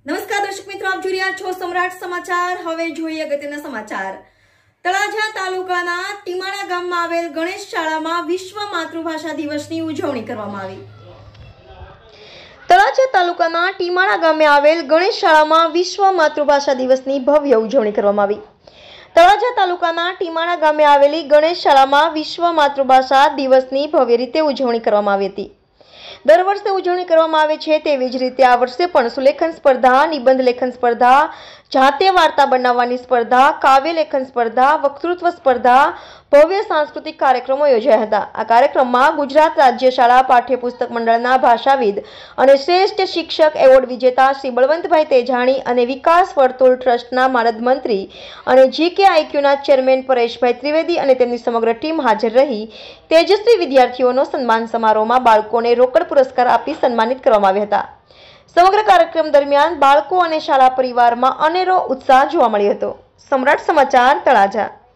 નમસ્કાર દર્શક મિત્રો, આપ જોઈ રહ્યા છો સમ્રાટ સમાચાર। હવે જોઈએ અગત્યના સમાચાર। તળાજા તાલુકાના ટીમાણા ગામમાં આવેલ ગણેશ શાળામાં વિશ્વ માતૃભાષા દિવસની ઉજવણી કરવામાં આવી। તળાજા તાલુકાના ટીમાણા ગામે આવેલ ગણેશ શાળામાં વિશ્વ માતૃભાષા દિવસની ભવ્ય ઉજવણી કરવામાં આવી। તળાજા તાલુકાના ટીમાણા ગામે આવેલી ગણેશ શાળામાં વિશ્વ માતૃભાષા દિવસની ભવ્ય રીતે ઉજવણી કરવામાં આવી હતી। દર વર્ષે ઉજવણી કરવામાં આવે છે તેવી જ રીતે આ વર્ષે પણ સુલેખન સ્પર્ધા, નિબંધ લેખન સ્પર્ધા, જાતે વાર્તા બનાવવાની સ્પર્ધા, કાવ્ય લેખન સ્પર્ધા, વક્તૃત્વ સ્પર્ધા, ભવ્ય સાંસ્કૃતિક કાર્યક્રમો યોજાયા હતા। આ કાર્યક્રમમાં ગુજરાત રાજ્ય શાળા પાઠ્યપુસ્તક મંડળના ભાષાવિદ અને શ્રેષ્ઠ શિક્ષક એવોર્ડ વિજેતા શ્રી બળવંતભાઈ તેજાણી અને વિકાસ વર્તુળ ટ્રસ્ટના માનદ મંત્રી અને GKIQના ચેરમેન પરેશભાઈ ત્રિવેદી અને તેમની સમગ્ર ટીમ હાજર રહી તેજસ્વી વિદ્યાર્થીઓનો સન્માન સમારોહમાં બાળકોને રોકડ પુરસ્કાર આપી સન્માનિત કરવામાં આવ્યા હતા। સમગ્ર કાર્યક્રમ દરમિયાન બાળકો અને શાળા પરિવારમાં અનેરો ઉત્સાહ જોવા મળ્યો હતો। સમ્રાટ સમાચાર, તળાજા।